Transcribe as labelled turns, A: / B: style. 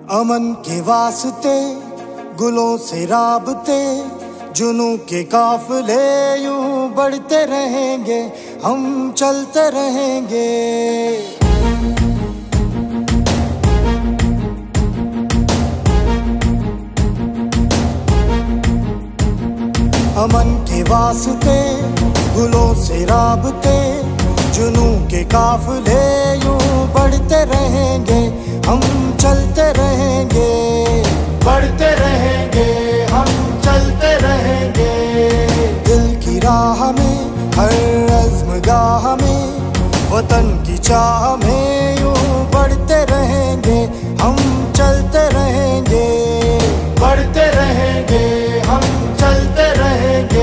A: अमन के वास्ते गुलों से राबते, जुनूं के काफिले यूं बढ़ते रहेंगे, हम चलते रहेंगे। अमन के वास्ते गुलों से राबते, जुनूं के काफिले यूं बढ़ते रहेंगे, हम चलते रहेंगे, बढ़ते रहेंगे, हम चलते रहेंगे। दिल की राह में, हर अज़्म गाह में, वतन की चाह में यूं बढ़ते रहेंगे, हम चलते रहेंगे, बढ़ते रहेंगे, हम चलते रहेंगे।